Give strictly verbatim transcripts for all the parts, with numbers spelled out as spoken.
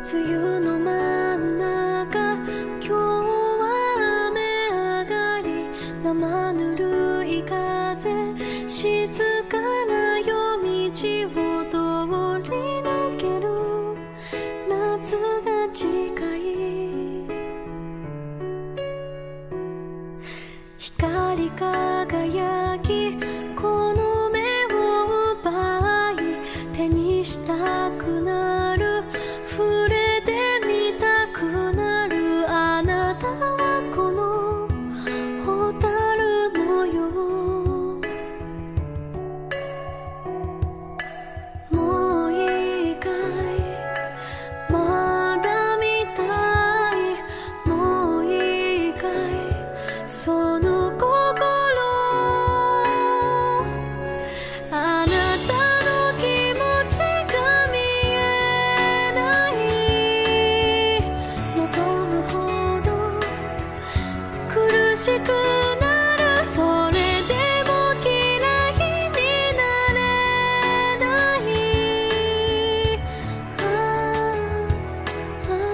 梅雨の真ん中、今日は雨上がり、生ぬるい風、静かな夜道を通り抜ける。夏が近い、光り輝き、この目を奪い、手にしたくなる、触れてみたくなる。あなたはこの蛍のよう。もういいかい、まだ見たい。もういいかい、その心。あなたの気持ちが見えない。望むほど苦しくなる。それでも嫌いになれない。あああ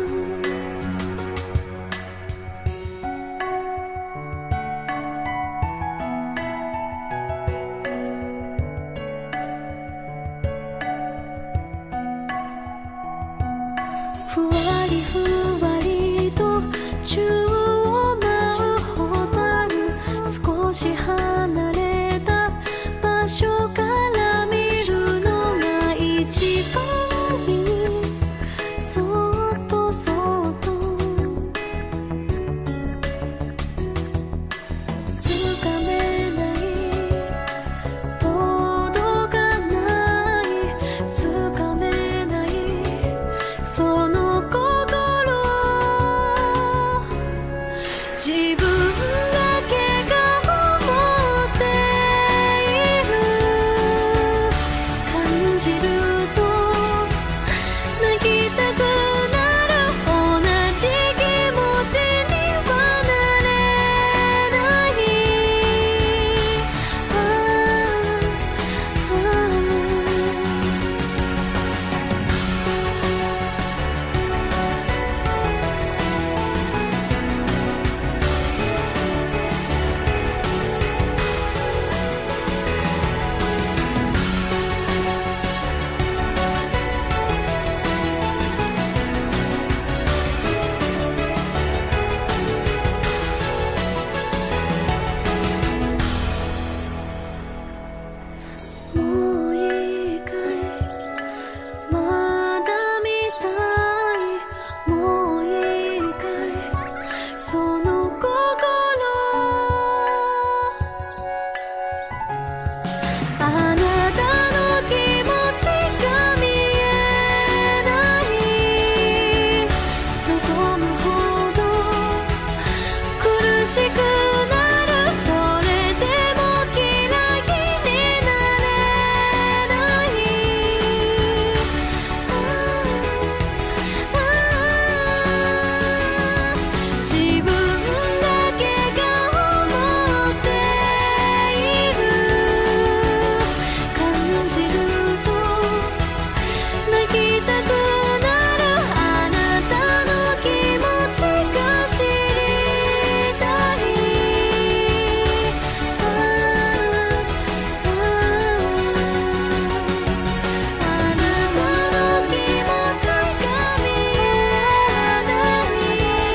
ふわりふわりと宙を舞う蛍、少し離れた場所から見るのが一番いい。そっとそっとつかめない、届かない、つかめない、その心。自分だけが思っている。感じると泣きたくなる。同じ気持ちにはなれない。あああもういいかい、まだ見たい。もういいかい、その心。あなたの気持ちが見えない。望むほど苦しくなる。それでも嫌いになれない。あああ自分だけが思っている。感じると泣きたくなる。あなたの気持ちが知りたい。ああああなたの気持ちが見えない。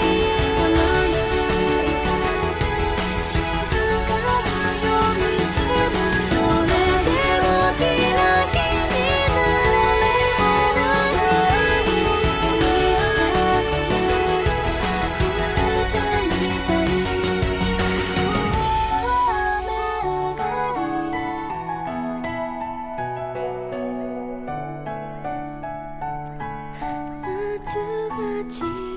静かな夜道、それでも嫌いになれない。夏が近い。